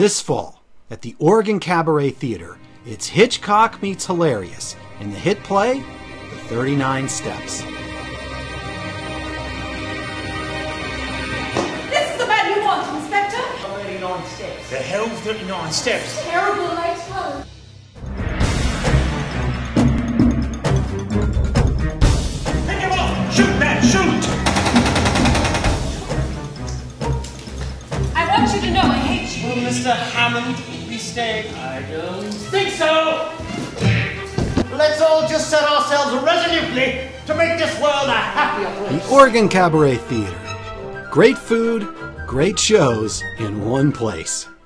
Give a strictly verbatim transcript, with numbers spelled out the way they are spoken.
This fall, at the Oregon Cabaret Theatre, it's Hitchcock meets Hilarious in the hit play, The thirty-nine Steps. This is the man you want, Inspector. thirty-nine steps. The hell's thirty-nine steps? Terrible late home. Pick him off! Shoot, man, shoot! I want you to know I hate you. Will Mister Hammond be staying? I don't think so! Let's all just set ourselves resolutely to make this world a happier place. The Oregon Cabaret Theatre. Great food, great shows in one place.